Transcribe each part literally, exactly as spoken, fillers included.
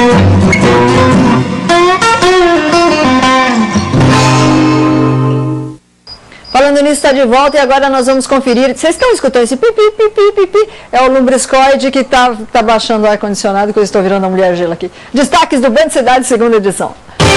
Falando nisso, está de volta e agora nós vamos conferir. Vocês estão escutando esse pipi, pipi, pipi? É o lumbriscoide que está tá baixando o ar-condicionado, que eu estou virando a mulher gelo aqui. Destaques do Band Cidade, segunda edição.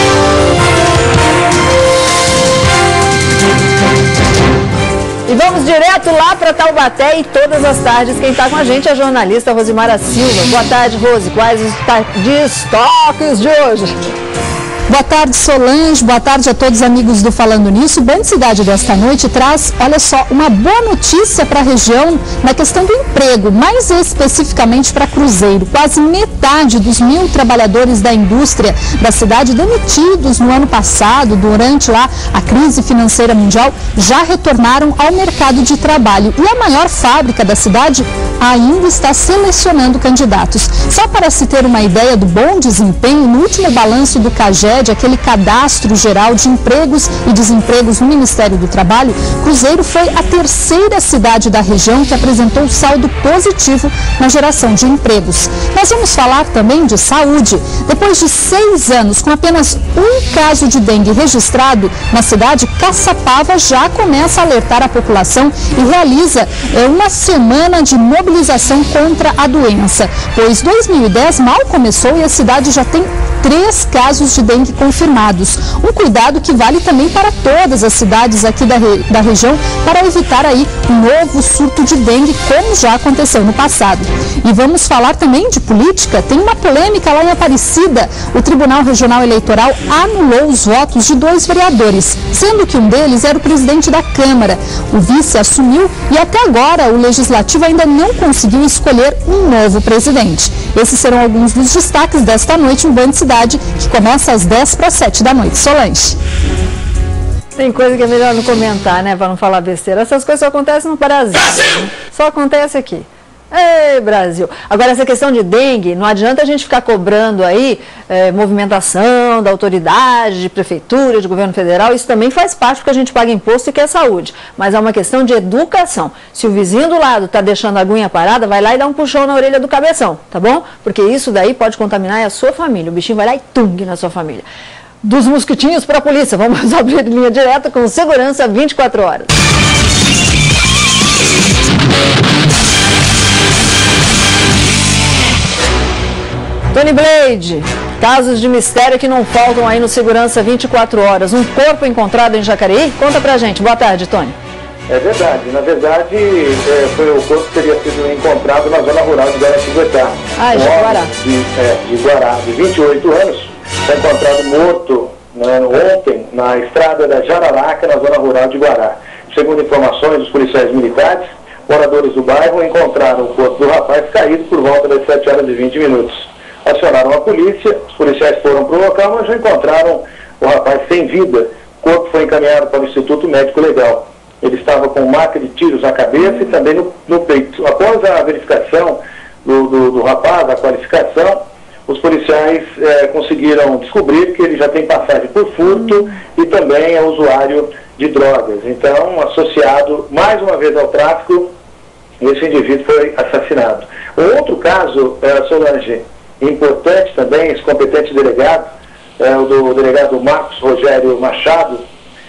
E vamos direto lá para Taubaté e todas as tardes. Quem está com a gente é a jornalista Rosimara Silva. Boa tarde, Rose. Quais os destaques de hoje? Boa tarde, Solange. Boa tarde a todos os amigos do Falando Nisso. O Band Cidade desta noite traz, olha só, uma boa notícia para a região na questão do emprego, mais especificamente para Cruzeiro. Quase metade dos mil trabalhadores da indústria da cidade demitidos no ano passado, durante lá a crise financeira mundial, já retornaram ao mercado de trabalho. E a maior fábrica da cidade ainda está selecionando candidatos. Só para se ter uma ideia do bom desempenho, no último balanço do CAGED, aquele cadastro geral de empregos e desempregos no Ministério do Trabalho, Cruzeiro foi a terceira cidade da região que apresentou saldo positivo na geração de empregos. Nós vamos falar também de saúde. Depois de seis anos com apenas um caso de dengue registrado na cidade, Caçapava já começa a alertar a população e realiza é, uma semana de mobilização contra a doença, pois dois mil e dez mal começou e a cidade já tem três casos de dengue confirmados. Um cuidado que vale também para todas as cidades aqui da, re, da região para evitar aí um novo surto de dengue, como já aconteceu no passado. E vamos falar também de política. Tem uma polêmica lá em Aparecida. O Tribunal Regional Eleitoral anulou os votos de dois vereadores, sendo que um deles era o presidente da Câmara. O vice assumiu e até agora o Legislativo ainda não conseguiu escolher um novo presidente. Esses serão alguns dos destaques desta noite no Band Cidade, que começa às dez para sete da noite. Solange. Tem coisa que é melhor não comentar, né, para não falar besteira. Essas coisas só acontecem no Brasil. Brasil! Só acontece aqui. Ei, Brasil! Agora, essa questão de dengue, não adianta a gente ficar cobrando aí é, movimentação da autoridade, de prefeitura, de governo federal. Isso também faz parte porque a gente paga imposto e quer saúde. Mas é uma questão de educação. Se o vizinho do lado está deixando a aguinha parada, vai lá e dá um puxão na orelha do cabeção, tá bom? Porque isso daí pode contaminar a sua família. O bichinho vai lá e tung na sua família. Dos mosquitinhos para a polícia. Vamos abrir linha direta com segurança vinte e quatro horas. Tony Blade, casos de mistério que não faltam aí no Segurança vinte e quatro horas. Um corpo encontrado em Jacareí? Conta pra gente. Boa tarde, Tony. É verdade. Na verdade, é, foi o corpo que teria sido encontrado na zona rural de Guaratinguetá. Ah, de Guará. De, é, de Guará, de vinte e oito anos, foi encontrado morto, né, ontem na estrada da Jararaca, na zona rural de Guará. Segundo informações dos policiais militares, moradores do bairro encontraram o corpo do rapaz caído por volta das sete horas e vinte minutos. Acionaram a polícia, os policiais foram para o local, mas já encontraram o rapaz sem vida. O corpo foi encaminhado para o Instituto Médico Legal. Ele estava com marca de tiros na cabeça e também no, no peito. Após a verificação do, do, do rapaz, a qualificação, os policiais eh, conseguiram descobrir que ele já tem passagem por furto e também é usuário de drogas. Então, associado mais uma vez ao tráfico, esse indivíduo foi assassinado. O outro caso, eh, Solange, importante também, esse competente delegado, é, o do delegado Marcos Rogério Machado,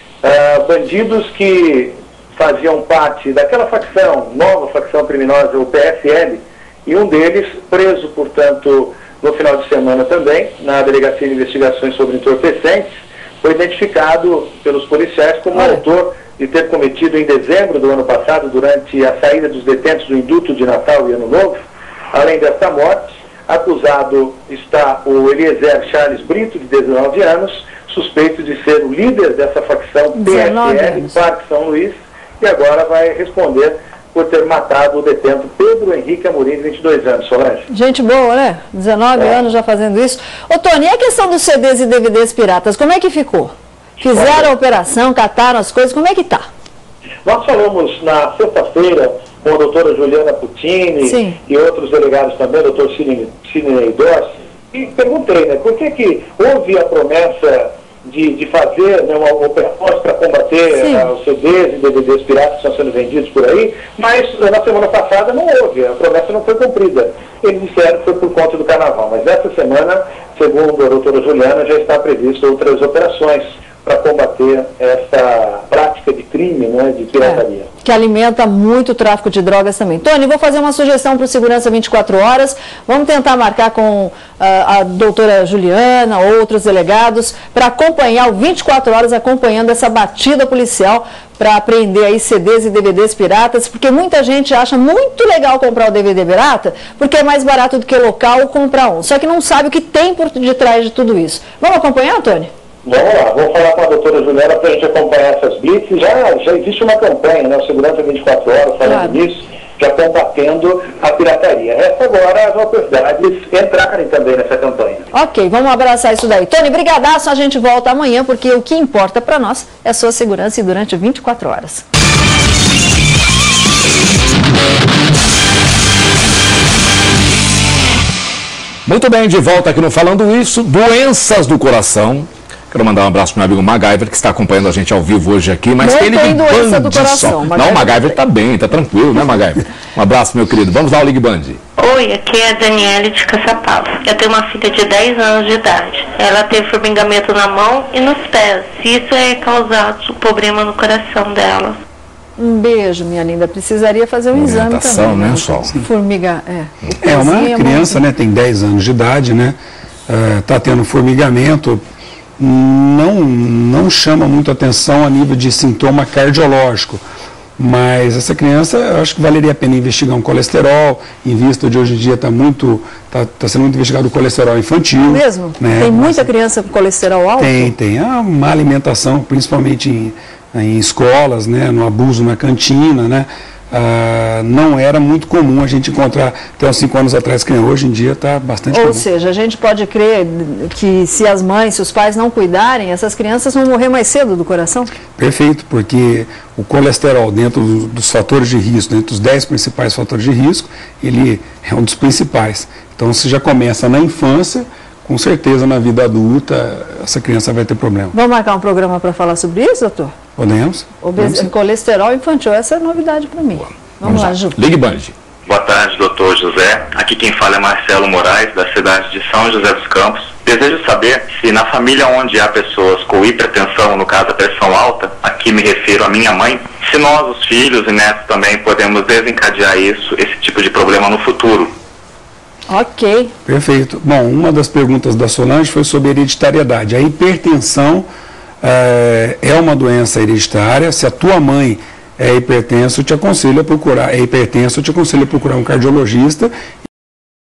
é, bandidos que faziam parte daquela facção, nova facção criminosa, o P S L, e um deles preso, portanto, no final de semana também, na Delegacia de Investigações sobre Entorpecentes, foi identificado pelos policiais como Olha. autor de ter cometido em dezembro do ano passado, durante a saída dos detentos do induto de Natal e Ano Novo, além desta morte, acusado está o Eliezer Charles Brito, de dezenove anos, suspeito de ser o líder dessa facção P S L, Parque São Luís, e agora vai responder por ter matado o detento Pedro Henrique Amorim, de vinte e dois anos. Solange. Gente boa, né? dezenove é. anos já fazendo isso. Ô, Tony, e a questão dos C Ds e D V Ds piratas, como é que ficou? Fizeram a operação, cataram as coisas, como é que tá? Nós falamos na sexta-feira com a doutora Juliana Puccini Sim. e outros delegados também, doutor Sidney Dorsi, e perguntei, né, por que que houve a promessa de, de fazer, né, uma operação para combater uh, os C Ds e D V Ds piratas que estão sendo vendidos por aí, mas na semana passada não houve, a promessa não foi cumprida. Eles disseram que foi por conta do carnaval, mas essa semana, segundo a doutora Juliana, já está previsto outras operações para combater essa prática de crime, né, de pirataria. É, que alimenta muito o tráfico de drogas também. Tony, vou fazer uma sugestão para o Segurança vinte e quatro horas. Vamos tentar marcar com uh, a doutora Juliana, outros delegados, para acompanhar o vinte e quatro horas, acompanhando essa batida policial para apreender aí C Ds e D V Ds piratas, porque muita gente acha muito legal comprar o D V D pirata, porque é mais barato do que local comprar um. Só que não sabe o que tem por detrás de tudo isso. Vamos acompanhar, Tony? Vamos lá, vou falar com a doutora Juliana para a gente acompanhar essas blitz. Já, já existe uma campanha, né, o Segurança vinte e quatro horas, falando claro. nisso, já combatendo a pirataria. Resta agora as autoridades entrarem também nessa campanha. Ok, vamos abraçar isso daí. Tony, brigadaço, a gente volta amanhã, porque o que importa para nós é a sua segurança e durante vinte e quatro horas. Muito bem, de volta aqui no Falando Isso, doenças do coração. Quero mandar um abraço para o meu amigo MacGyver, que está acompanhando a gente ao vivo hoje aqui. Mas não ele tem doença do coração. Não, o MacGyver está bem, está tranquilo, né, MacGyver? Um abraço, meu querido. Vamos lá, o Ligue Band. Oi, aqui é a Daniele de Caçapava. Eu tenho uma filha de dez anos de idade. Ela teve formigamento na mão e nos pés. Isso é causado problema no coração dela. Um beijo, minha linda. Precisaria fazer um exame também. Né, Sol? Formiga, é. É uma criança, né? Tem dez anos de idade, né? Está uh, tendo formigamento. Não, não chama muito atenção a nível de sintoma cardiológico, mas essa criança, eu acho que valeria a pena investigar um colesterol, em vista de hoje em dia está muito, tá, tá sendo muito investigado o colesterol infantil. Mesmo? Né? Tem muita criança com colesterol alto? Tem, tem. A má alimentação, principalmente em, em escolas, né, no abuso na cantina, né? Ah, não era muito comum a gente encontrar até uns cinco anos atrás, que hoje em dia está bastante Ou comum. seja, a gente pode crer que se as mães, se os pais não cuidarem, essas crianças vão morrer mais cedo do coração? Perfeito, porque o colesterol, dentro dos fatores de risco, dentro dos dez principais fatores de risco, ele é um dos principais. Então, se já começa na infância, com certeza na vida adulta, essa criança vai ter problema. Vamos marcar um programa para falar sobre isso, doutor? Podemos. Obes... Colesterol infantil, essa é novidade para mim. Vamos, Vamos lá, Ju. Ligue Band. Boa tarde, doutor José. Aqui quem fala é Marcelo Moraes, da cidade de São José dos Campos. Desejo saber se na família onde há pessoas com hipertensão, no caso a pressão alta, aqui me refiro à minha mãe, se nós, os filhos e netos também, podemos desencadear isso, esse tipo de problema no futuro. Ok. Perfeito. Bom, uma das perguntas da Solange foi sobre hereditariedade. A hipertensão é, é uma doença hereditária. Se a tua mãe é hipertenso, eu te aconselho a procurar, é hipertenso, eu te aconselho a procurar um cardiologista